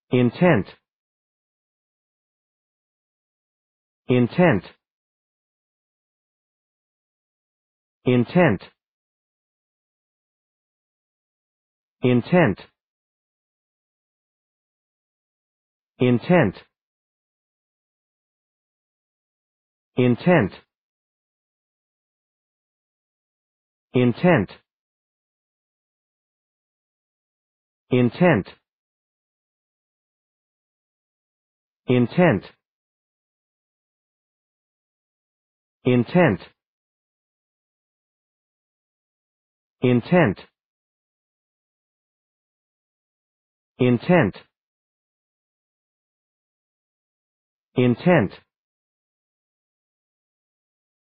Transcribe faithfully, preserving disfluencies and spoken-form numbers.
intent, intent, intent, intent, intent, intent, intent, intent, intent, intent, intent, intent, intent,